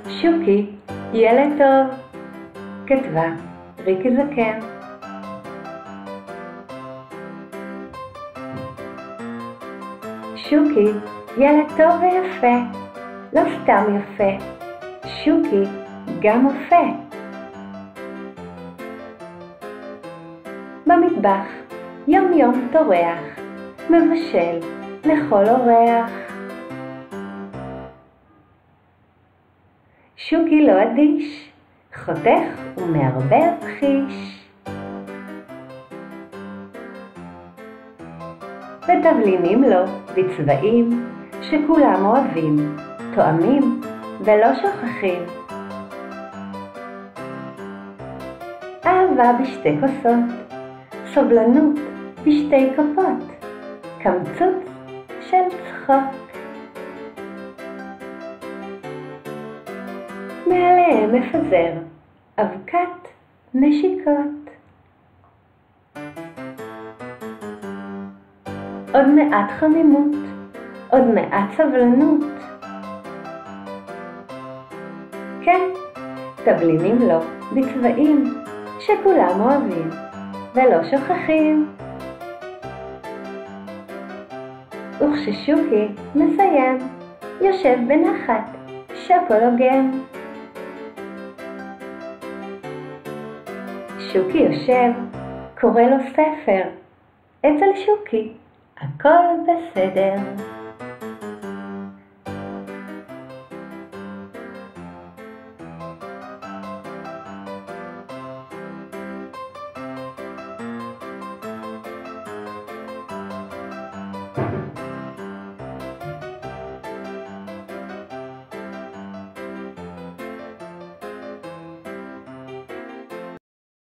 שוקי, ילד טוב. כתבה ריקי זקן. שוקי, ילד טוב ויפה, לא סתם יפה, שוקי גם אופה. במטבח יום יום טורח, מבשל לכל אורח. שוקי לא אדיש, חותך ומערבב חיש. ותבלינים לו בצבעים שכולם אוהבים, תואמים ולא שוכחים. אהבה בשתי כוסות, סובלנות בשתי כפות, קמצוץ של צחוק. מעליהם מפזר אבקת נשיקות. עוד מעט חמימות, עוד מעט סבלנות. כן, תבלינים לו בצבעים שכולם אוהבים ולא שוכחים. וכששוקי מסיים, יושב בנחת שוקולוגן. שוקי יושב, קורא לו ספר. אצל שוקי הכל בסדר.